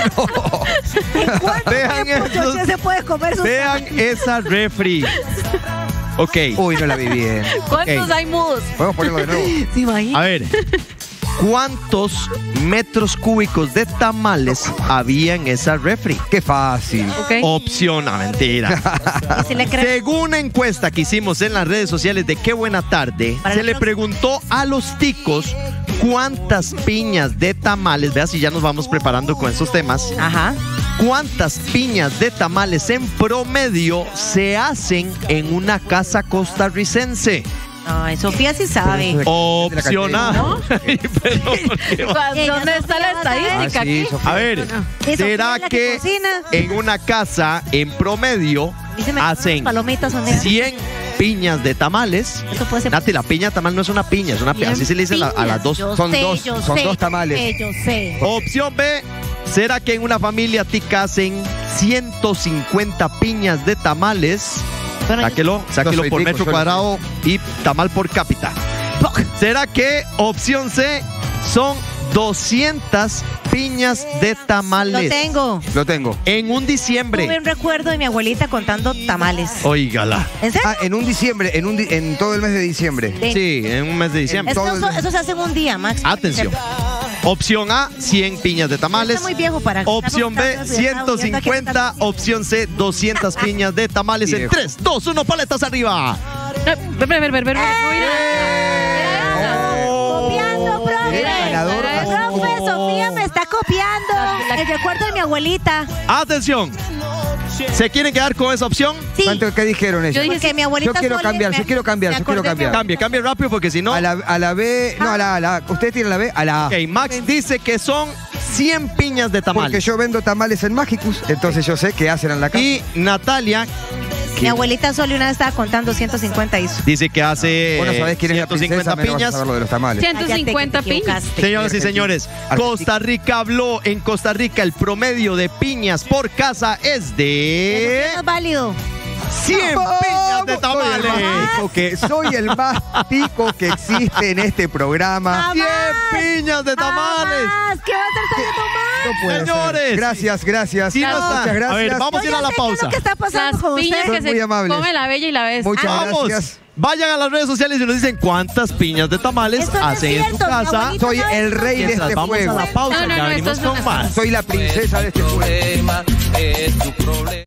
¿En cuánto Vean tiempo, estos- Choche, se puede comer esos Vean esa refri. Ok. Uy, no la vi bien. ¿Cuántos Ok. hay mudos? Podemos ponerlo de nuevo. ¿Se imagina? A ver. ¿Cuántos metros cúbicos de tamales había en esa refri? Qué fácil. ¿Ok? Opción, no, mentira. Y se le cree- Según una encuesta que hicimos en las redes sociales de Qué Buena Tarde, Para se la le próxima. preguntó a los ticos cuántas piñas de tamales, vea si ya nos vamos preparando con esos temas, Ajá. cuántas piñas de tamales en promedio se hacen en una casa costarricense. Ay, Sofía sí sabe. Opción A. ¿No? Ay, pero, ¿por qué va? Ella, ¿Dónde está la Sofía, vas a ver. estadística Ah, sí, aquí? Sofía. A ver, Sofía ¿será es la que que cocina. en una casa en promedio A mí se me quedan hacen las palomitas son negras. cien piñas de tamales? Eso puede ser. Nati, la piña de tamal no es una piña, es una piña. Así se le dice la- a las dos. Yo Son sé, dos, yo son sé, dos tamales. eh, Yo sé. Opción B, ¿será que en una familia tica hacen ciento cincuenta piñas de tamales? Bueno, Sáquelo, sáquelo soy por tico, metro soy cuadrado y tamal por cápita. ¿Será que opción C son doscientas piñas de tamales? Lo tengo. Lo tengo. En un Tuve diciembre. un recuerdo de mi abuelita contando tamales. Óigala. ¿En serio? Ah, en un diciembre, en, un di- en todo el mes de diciembre. Sí. Sí, en un mes de diciembre. Eso, todo el eso- mes. eso se hace en un día, Max. Atención. Opción A, cien piñas de tamales. Está muy viejo para... Opción B, ciento cincuenta. Opción C, doscientas piñas de tamales en Viejo. tres, dos, uno, paletas arriba. Eh, Ver, ver, ver, ver, ver. No, mira. Copiando, profe. El ganador Profe, así como- Sofía me está copiando. El recuerdo de mi abuelita. Atención. ¿Se quieren quedar con esa opción? Sí. ¿Cuánto, ¿Qué dijeron ellos? Yo dije Porque mi abuelita Yo quiero Sole cambiar, me- yo quiero cambiar, me yo quiero acordé de mi cambiar. Cambie, cambie rápido porque si no... A la, a la B, no, a la A. La, ¿Ustedes tienen la B? A la A. Ok, Max dice que son cien piñas de Porque tamales. yo vendo tamales en Magicus, entonces yo sé qué hacen en la casa. Y Natalia Mi abuelita Sole una vez estaba contando ciento cincuenta hizo. dice que hace Vos no sabés quién es la ciento cincuenta princesa, menos vas a piñas. saber lo de los tamales. ciento cincuenta Cállate, que te piñas. equivocaste. Señoras y Argentina. señores, Argentina. Costa Rica habló. En Costa Rica el promedio de piñas por casa es de Eso no es válido. cien piñas de Soy el más tamales. tico que, soy el más tico que existe en este programa. cien piñas de tamales. Jamás. ¿Qué va a estar saliendo mal? No puede Señores. ser. Gracias, gracias. Sí, no está. Muchas gracias. A ver, vamos a Yo ir a ya la sé qué es pausa. lo que está pasando Las con piñas ustedes. que Son muy se amables. come la bella y la bestia. Muchas Vamos. gracias. Vayan a las redes sociales y nos dicen cuántas piñas de tamales Eso no es hacen en su cierto, mi casa. abuelita Soy el rey de Mientras este vamos fuego. a la pausa, No, no, ya no, venimos esto es con una- más. Soy la princesa de este fuego. Problema es tu problema.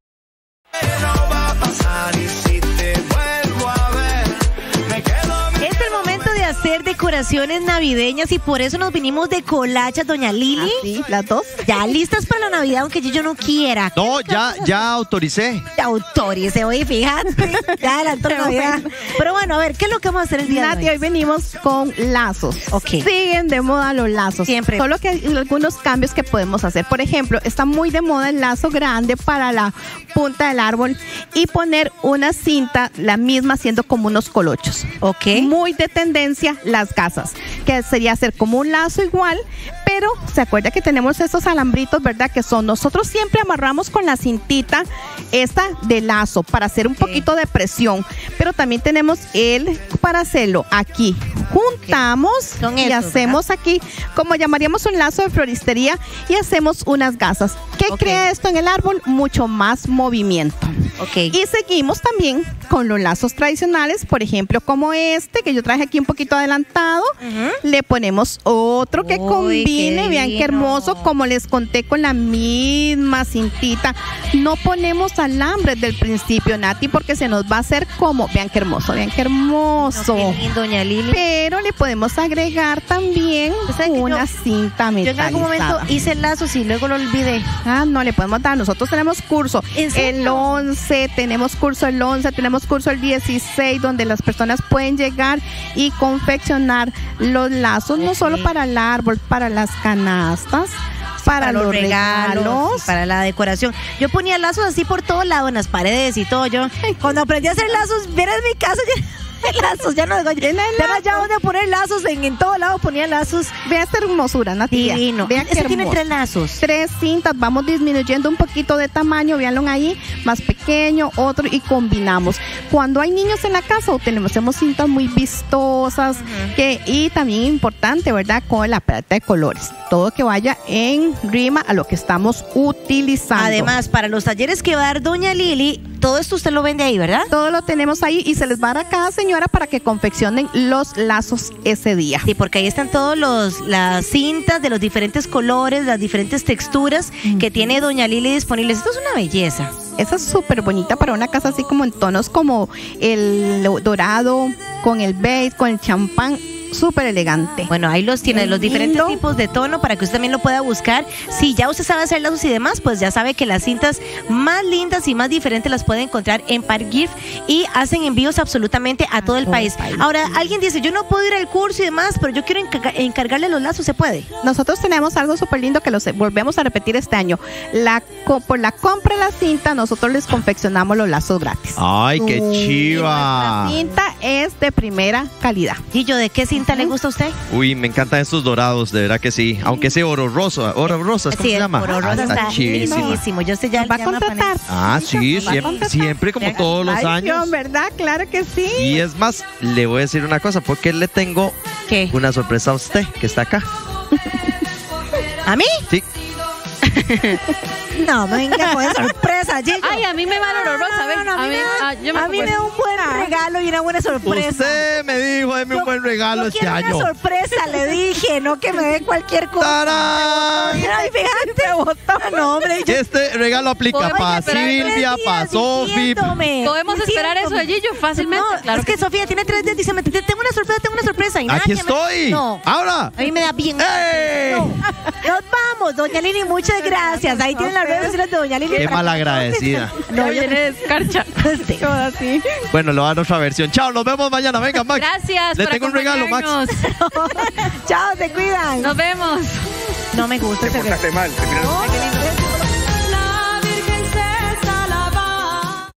No va a pasar y si te vuelvo a ver, me quedo. Es el momento de hacer decoraciones navideñas y por eso nos vinimos de Colachas, doña Lili. Sí, las dos. Ya listas para la Navidad, aunque yo no quiera. No, ya, ya autoricé. Ya autorice, oye, fíjate. Ya adelantó la Navidad. Pero bueno, a ver, ¿qué es lo que vamos a hacer el día Nati, de hoy hoy? venimos con lazos. Ok. Siguen de moda los lazos. Siempre. Solo que hay algunos cambios que podemos hacer. Por ejemplo, está muy de moda el lazo grande para la punta del árbol y poner una cinta, la misma haciendo como unos colochos. Ok. Muy de tendencia las gasas, que sería hacer como un lazo igual, pero se acuerda que tenemos estos alambritos, ¿verdad? Que son, nosotros siempre amarramos con la cintita esta de lazo para hacer un poquito de presión, pero también tenemos el para hacerlo aquí. Juntamos Son y estos, hacemos aquí, como llamaríamos un lazo de floristería, y hacemos unas gasas. ¿Qué Ok. crea esto en el árbol? Mucho más movimiento. Ok. Y seguimos también con los lazos tradicionales, por ejemplo, como este, que yo traje aquí un poquito adelantado. Ujú. Le ponemos otro que Uy, combine, qué vean qué divino. hermoso, como les conté, con la misma cintita. No ponemos alambres del principio, Nati, porque se nos va a hacer como, vean qué hermoso, vean qué hermoso. Qué lindo, doña Lili. Pero le podemos agregar también ¿Sabe que una yo- cinta Yo en algún momento metalizada. hice lazos y luego lo olvidé. Ah, no, le podemos dar. Nosotros tenemos curso ¿En serio? el once, tenemos curso el once, tenemos curso el dieciséis, donde las personas pueden llegar y confeccionar los lazos, no Ok. solo para el árbol, para las canastas, para, los regalos. y para la decoración. Yo ponía lazos así por todos lados, en las paredes y todo. Yo, cuando aprendí a hacer lazos, vieras mi casa llena de lazos. Ya no digo, ya no ya donde poner lazos, en, en todo lado ponía lazos. Vea esta hermosura, Natalia. Divino. Vean qué Ese tiene hermoso. tres lazos. Tres cintas, vamos disminuyendo un poquito de tamaño, véanlo ahí, más pequeño, otro, y combinamos. Cuando hay niños en la casa, o tenemos hacemos cintas muy vistosas, que, y también importante, ¿verdad? Con la paleta de colores. Todo que vaya en rima a lo que estamos utilizando. Además, para los talleres que va a dar doña Lili, todo esto usted lo vende ahí, ¿verdad? Todo lo tenemos ahí y se les va a dar a cada señora para que confeccionen los lazos ese día. Sí, porque ahí están todos los las cintas de los diferentes colores, las diferentes texturas que tiene doña Lili disponibles. Esto es una belleza. Esa es súper bonita para una casa así como en tonos como el dorado, con el beige, con el champán. Súper elegante. Bueno, ahí los tiene, Qué los diferentes lindo. tipos de tono para que usted también lo pueda buscar. Si ya usted sabe hacer lazos y demás, pues ya sabe que las cintas más lindas y más diferentes las puede encontrar en Park Gift y hacen envíos absolutamente a todo el todo el país. país. Ahora, alguien dice, yo no puedo ir al curso y demás, pero yo quiero encarga- encargarle los lazos, ¿se puede? Nosotros tenemos algo súper lindo que los volvemos a repetir este año. La, co- por la compra de la cinta, nosotros les confeccionamos los lazos gratis. Ay, qué La chiva. cinta es de primera calidad. ¿Y yo de qué cinta le gusta a usted? Uy, me encantan estos dorados, de verdad que sí. Aunque ese oro rosa, oro rosa, ¿cómo Sí, se el llama? oro Ah, rosa está chivísima. lindísimo. Yo sé ya, ¿Nos va a ya me apané. contratar? Ah, sí, ¿Nos va a siempre, contratar? siempre como todos los Ay, años. Dios, ¿verdad? Claro que sí. Y es más, le voy a decir una cosa, porque le tengo ¿Qué? una sorpresa a usted, que está acá. ¿A mí? Sí. No, venga, con sorpresa, Gillo. Ay, a mí me va el oro rosa, ¿ves? No, no, no, a mí, me, da- ah, yo me a mí me acuerdo. da un buen regalo y una buena sorpresa. Usted me dijo, déme un Yo- buen regalo yo este quiero año. una sorpresa, le dije, no que me dé cualquier cosa. ¡Tarán! Ay, fíjate. No, hombre, yo- Este regalo aplica Podemos para esperar Silvia, tres días para Sofi. diciéndome, Podemos esperar eso de diciéndome. Gillo fácilmente. No, claro es que Sofía tiene tres días diciendo, te- tengo una sorpresa, tengo una sorpresa. Y nada Aquí que me- estoy. No, Ahora. a mí me da bien. ¡Ey! No. Nos vamos, doña Lili, muchas gracias. Ahí tienen las redes sociales de doña Lili. Qué para que- malagradecida. No, yo viene de escarcha. Sí. Todo así. Bueno, lo dan otra versión. Chao, nos vemos mañana. Venga, Max. Gracias Le por tengo un regalo, Max. acompañarnos. Chao, se cuidan. Nos vemos. No me gusta ese regalo. mal. No, qué lindo.